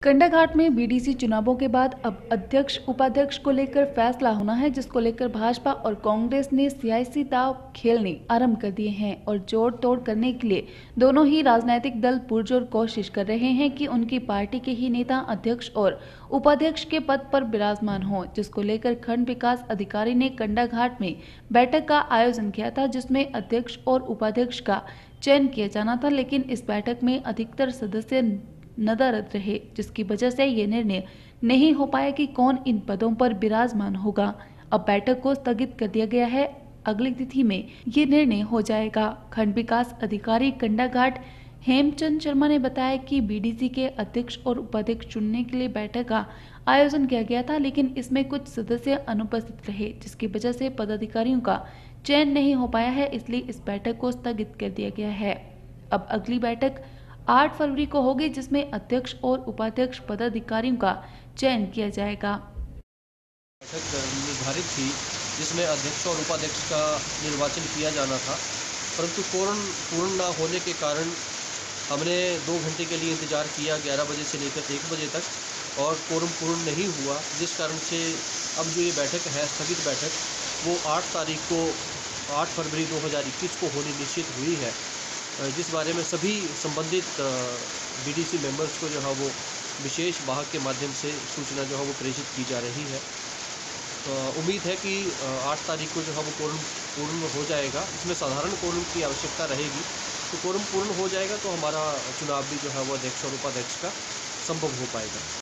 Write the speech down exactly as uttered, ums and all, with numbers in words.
कंडाघाट में बीडीसी चुनावों के बाद अब अध्यक्ष उपाध्यक्ष को लेकर फैसला होना है, जिसको लेकर भाजपा और कांग्रेस ने सियासी दांव खेलने आरंभ कर दिए हैं और जोड़ तोड़ करने के लिए दोनों ही राजनीतिक दल पुरजोर कोशिश कर रहे हैं कि उनकी पार्टी के ही नेता अध्यक्ष और उपाध्यक्ष के पद पर विराजमान हो, जिसको लेकर खंड विकास अधिकारी ने कंडाघाट में बैठक का आयोजन किया था, जिसमें अध्यक्ष और उपाध्यक्ष का चयन किया जाना था। लेकिन इस बैठक में अधिकतर सदस्य नदारद रहे, जिसकी वजह से ये निर्णय नहीं हो पाया कि कौन इन पदों पर विराजमान होगा। अब बैठक को स्थगित कर दिया गया है, अगली तिथि में ये निर्णय हो जाएगा। खंड विकास अधिकारी कंडाघाट हेमचंद शर्मा ने बताया कि बीडीसी के अध्यक्ष और उपाध्यक्ष चुनने के लिए बैठक का आयोजन किया गया था, लेकिन इसमें कुछ सदस्य अनुपस्थित रहे, जिसकी वजह से पदाधिकारियों का चयन नहीं हो पाया है, इसलिए इस बैठक को स्थगित कर दिया गया है। अब अगली बैठक आठ फरवरी को होगी, जिसमें अध्यक्ष और उपाध्यक्ष पदाधिकारियों का चयन किया जाएगा। बैठक निर्धारित थी जिसमें अध्यक्ष और उपाध्यक्ष का निर्वाचन किया जाना था, परंतु कोरम पूर्ण न होने के कारण हमने दो घंटे के लिए इंतज़ार किया, ग्यारह बजे से लेकर एक बजे तक, और कोरम पूर्ण नहीं हुआ, जिस कारण से अब जो ये बैठक है स्थगित बैठक वो आठ तारीख को आठ फरवरी दो हज़ार इक्कीस को होनी निश्चित हुई है, जिस बारे में सभी संबंधित बीडीसी मेंबर्स को जो है वो विशेष वाहक के माध्यम से सूचना जो है वो प्रेषित की जा रही है। तो उम्मीद है कि आठ तारीख को जो है वो कोरम पूर्ण हो जाएगा। इसमें साधारण कोरम की आवश्यकता रहेगी, तो कोरम पूर्ण हो जाएगा तो हमारा चुनाव भी जो है वो अध्यक्ष और उपाध्यक्ष का संभव हो पाएगा।